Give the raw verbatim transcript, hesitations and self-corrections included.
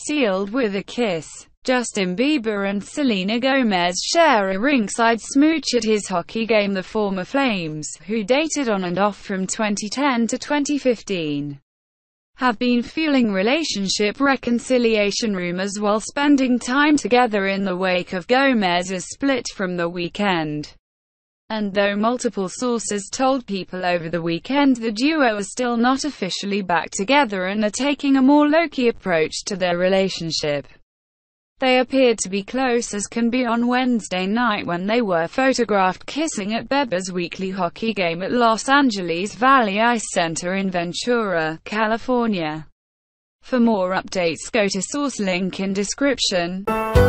sealed with a kiss. Justin Bieber and Selena Gomez share a ringside smooch at his hockey game. The former Flames, who dated on and off from twenty ten to twenty fifteen, have been fueling relationship reconciliation rumors while spending time together in the wake of Gomez's split from The Weeknd. And though multiple sources told People over the weekend the duo are still not officially back together and are taking a more low-key approach to their relationship, they appeared to be close as can be on Wednesday night when they were photographed kissing at Bieber's weekly hockey game at Los Angeles Valley Ice Center in Ventura, California. For more updates, go to source link in description.